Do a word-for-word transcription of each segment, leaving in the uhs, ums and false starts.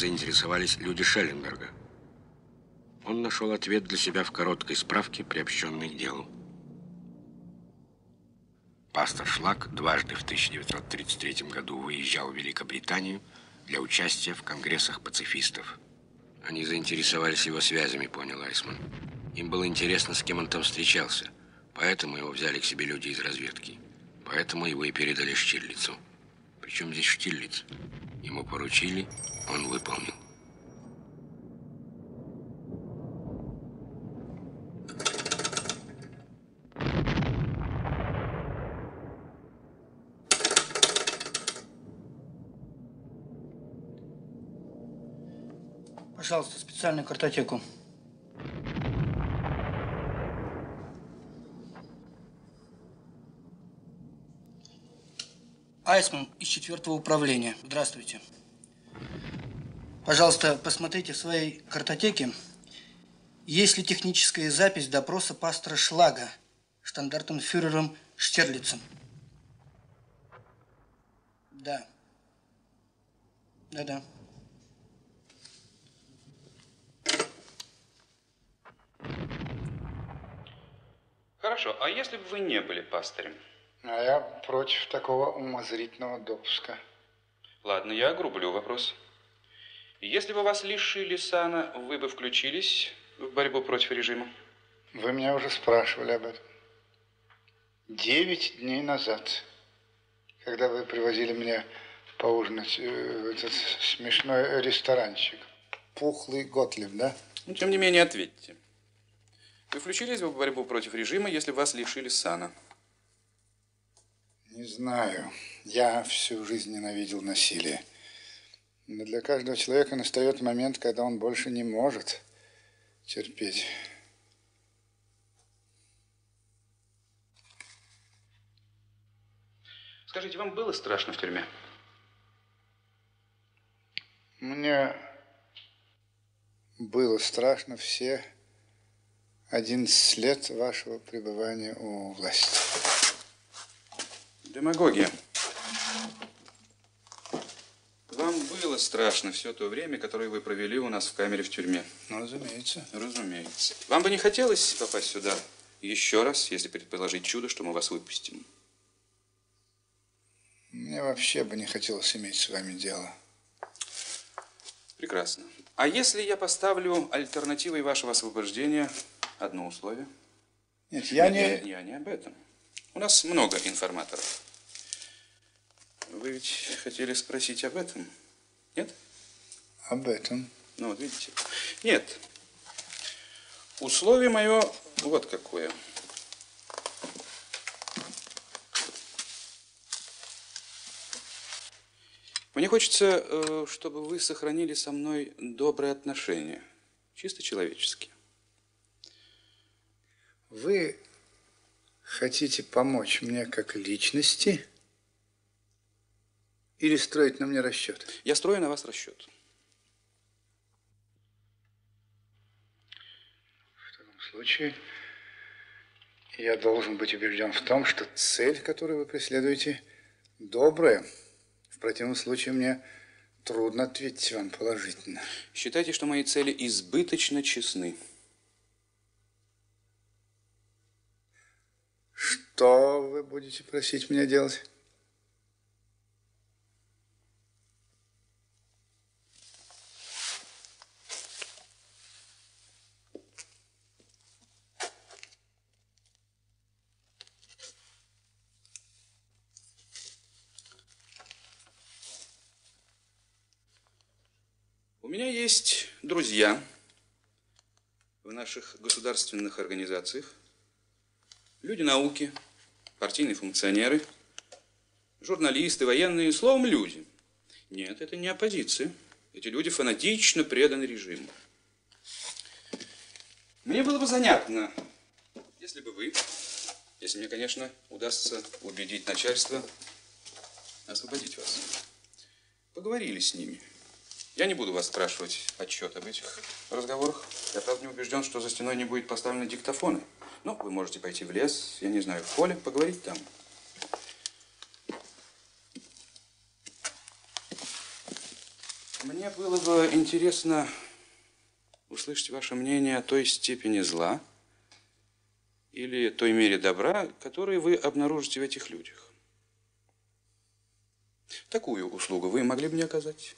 заинтересовались люди Шелленберга. Он нашел ответ для себя в короткой справке, приобщенной к делу. Пастор Шлак дважды в тысяча девятьсот тридцать третьем году выезжал в Великобританию для участия в конгрессах пацифистов. Они заинтересовались его связями, понял Айсман. Им было интересно, с кем он там встречался. Поэтому его взяли к себе люди из разведки. Поэтому его и передали Штирлицу. Причем здесь Штирлиц? Ему поручили, он выполнил. Пожалуйста, специальную картотеку. Айсман из четвертого управления. Здравствуйте. Пожалуйста, посмотрите в своей картотеке, есть ли техническая запись допроса пастора Шлага штандартенфюрером Штирлицем. Да. Да-да. Хорошо, а если бы вы не были пастырем? А я против такого умозрительного допуска. Ладно, я огрублю вопрос. Если бы вас лишили сана, вы бы включились в борьбу против режима? Вы меня уже спрашивали об этом. Девять дней назад, когда вы привозили меня поужинать в этот смешной ресторанчик. Пухлый Готлиб, да? Ну, тем не менее, ответьте. Вы включились бы в борьбу против режима, если бы вас лишили сана? Не знаю. Я всю жизнь ненавидел насилие. Но для каждого человека настает момент, когда он больше не может терпеть. Скажите, вам было страшно в тюрьме? Мне было страшно все одиннадцать лет вашего пребывания у власти. Демагогия. Вам было страшно все то время, которое вы провели у нас в камере в тюрьме? Ну, разумеется. Разумеется. Вам бы не хотелось попасть сюда еще раз, если предположить чудо, что мы вас выпустим? Мне вообще бы не хотелось иметь с вами дело. Прекрасно. А если я поставлю альтернативой вашего освобождения одно условие? Нет, я Нет, не... Я, я не об этом. У нас много информаторов. Вы ведь хотели спросить об этом, нет? Об этом. Ну, вот видите. Нет. Условие мое вот какое. Мне хочется, чтобы вы сохранили со мной добрые отношения. Чисто человеческие. Вы хотите помочь мне как личности или строить на мне расчет? Я строю на вас расчет. В таком случае я должен быть убежден в том, что цель, которую вы преследуете, добрая. В противном случае мне трудно ответить вам положительно. Считайте, что мои цели избыточно честны. Что вы будете просить меня делать? У меня есть друзья в наших государственных организациях, люди науки, партийные функционеры, журналисты, военные, словом, люди. Нет, это не оппозиция. Эти люди фанатично преданы режиму. Мне было бы занятно, если бы вы, если мне, конечно, удастся убедить начальство освободить вас, поговорили с ними. Я не буду вас спрашивать отчет об этих разговорах. Я, правда, не убежден, что за стеной не будет поставлены диктофоны. Ну, вы можете пойти в лес, я не знаю, в поле, поговорить там. Мне было бы интересно услышать ваше мнение о той степени зла или той мере добра, которые вы обнаружите в этих людях. Такую услугу вы могли бы мне оказать?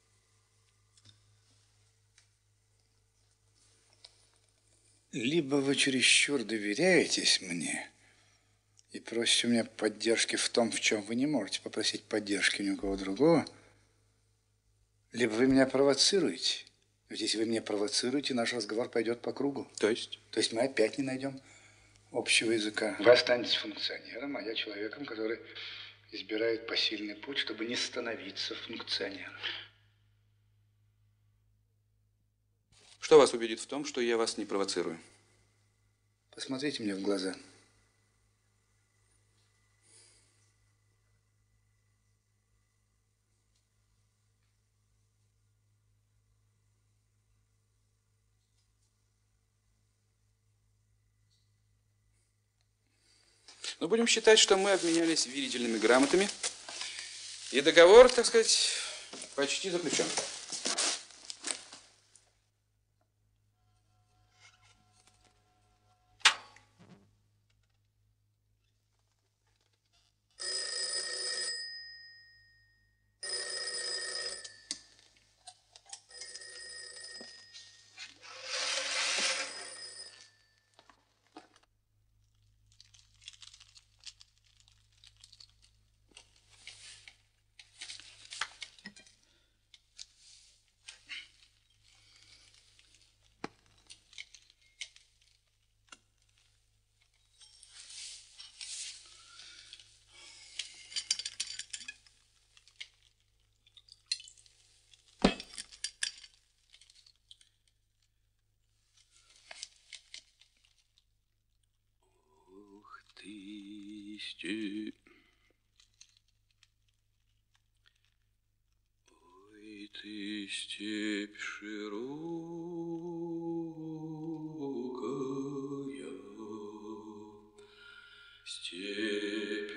Либо вы чересчур доверяетесь мне и просите у меня поддержки в том, в чем вы не можете попросить поддержки ни у кого другого, либо вы меня провоцируете. Ведь если вы меня провоцируете, наш разговор пойдет по кругу. То есть? То есть мы опять не найдем общего языка. Вы останетесь функционером, а я человеком, который избирает посильный путь, чтобы не становиться функционером. Что вас убедит в том, что я вас не провоцирую? Посмотрите мне в глаза. Но будем считать, что мы обменялись верительными грамотами, и договор, так сказать, почти заключен. Степь. Ой, ты степь широкая, степь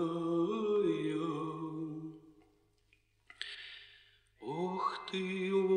раздольная. Ох ты,